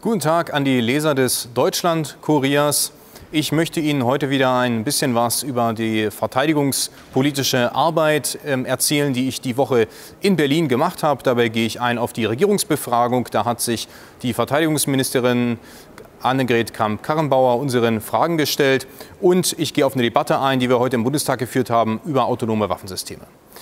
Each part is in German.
Guten Tag an die Leser des Deutschland-Kuriers. Ich möchte Ihnen heute wieder ein bisschen was über die verteidigungspolitische Arbeit erzählen, die ich die Woche in Berlin gemacht habe. Dabei gehe ich ein auf die Regierungsbefragung. Da hat sich die Verteidigungsministerin Annegret Kramp-Karrenbauer unseren Fragen gestellt. Und ich gehe auf eine Debatte ein, die wir heute im Bundestag geführt haben, über autonome Waffensysteme.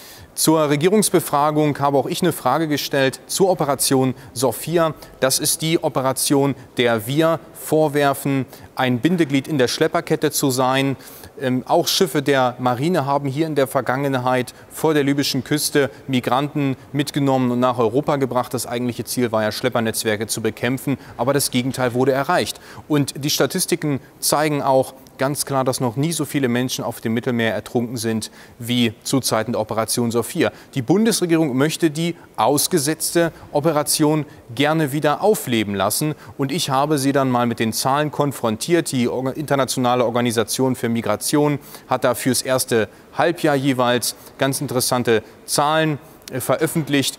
Zur Regierungsbefragung habe auch ich eine Frage gestellt zur Operation Sophia. Das ist die Operation, der wir vorwerfen, ein Bindeglied in der Schlepperkette zu sein. Auch Schiffe der Marine haben hier in der Vergangenheit vor der libyschen Küste Migranten mitgenommen und nach Europa gebracht. Das eigentliche Ziel war ja, Schleppernetzwerke zu bekämpfen, aber das Gegenteil wurde erreicht. Und die Statistiken zeigen auch ganz klar, dass noch nie so viele Menschen auf dem Mittelmeer ertrunken sind wie zu Zeiten der Operation Sophia. Die Bundesregierung möchte die ausgesetzte Operation gerne wieder aufleben lassen. Und ich habe sie dann mal mit den Zahlen konfrontiert. Die Internationale Organisation für Migration hat da fürs erste Halbjahr jeweils ganz interessante Zahlen veröffentlicht.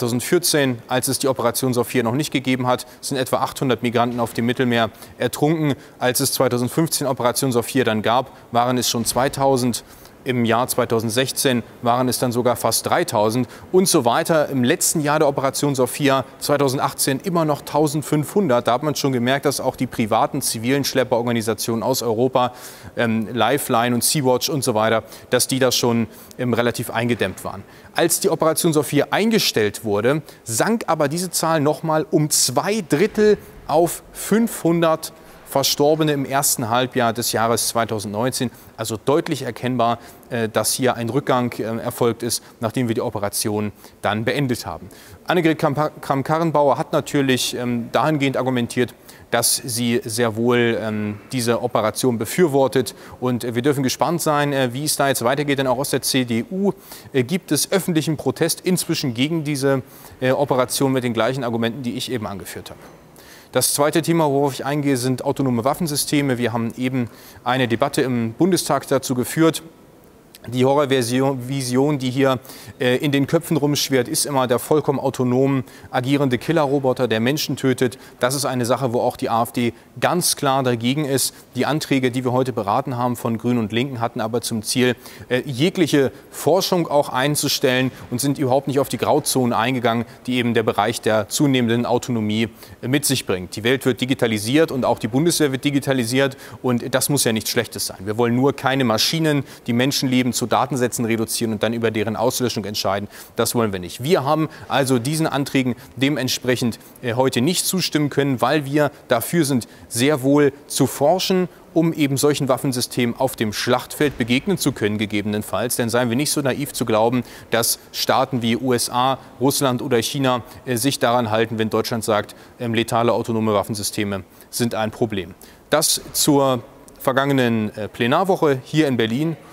2014, als es die Operation Sophia noch nicht gegeben hat, sind etwa 800 Migranten auf dem Mittelmeer ertrunken. Als es 2015 Operation Sophia dann gab, waren es schon 2000. Im Jahr 2016 waren es dann sogar fast 3000 und so weiter. Im letzten Jahr der Operation Sophia 2018 immer noch 1500. Da hat man schon gemerkt, dass auch die privaten zivilen Schlepperorganisationen aus Europa, Lifeline und Sea-Watch und so weiter, dass die da schon relativ eingedämmt waren. Als die Operation Sophia eingestellt wurde, sank aber diese Zahl noch mal um 2/3 auf 500 Verstorbene im ersten Halbjahr des Jahres 2019. Also deutlich erkennbar, dass hier ein Rückgang erfolgt ist, nachdem wir die Operation dann beendet haben. Annegret Kramp-Karrenbauer hat natürlich dahingehend argumentiert, dass sie sehr wohl diese Operation befürwortet. Und wir dürfen gespannt sein, wie es da jetzt weitergeht. Denn auch aus der CDU gibt es öffentlichen Protest inzwischen gegen diese Operation mit den gleichen Argumenten, die ich eben angeführt habe. Das zweite Thema, worauf ich eingehe, sind autonome Waffensysteme. Wir haben eben eine Debatte im Bundestag dazu geführt. Die Horrorvision, die hier in den Köpfen rumschwirrt, ist immer der vollkommen autonom agierende Killerroboter, der Menschen tötet. Das ist eine Sache, wo auch die AfD ganz klar dagegen ist. Die Anträge, die wir heute beraten haben von Grünen und Linken, hatten aber zum Ziel, jegliche Forschung auch einzustellen und sind überhaupt nicht auf die Grauzonen eingegangen, die eben der Bereich der zunehmenden Autonomie mit sich bringt. Die Welt wird digitalisiert und auch die Bundeswehr wird digitalisiert und das muss ja nichts Schlechtes sein. Wir wollen nur keine Maschinen, die Menschenleben zu Datensätzen reduzieren und dann über deren Auslöschung entscheiden. Das wollen wir nicht. Wir haben also diesen Anträgen dementsprechend heute nicht zustimmen können, weil wir dafür sind, sehr wohl zu forschen, um eben solchen Waffensystemen auf dem Schlachtfeld begegnen zu können, gegebenenfalls. Denn seien wir nicht so naiv zu glauben, dass Staaten wie USA, Russland oder China sich daran halten, wenn Deutschland sagt, letale autonome Waffensysteme sind ein Problem. Das zur vergangenen Plenarwoche hier in Berlin.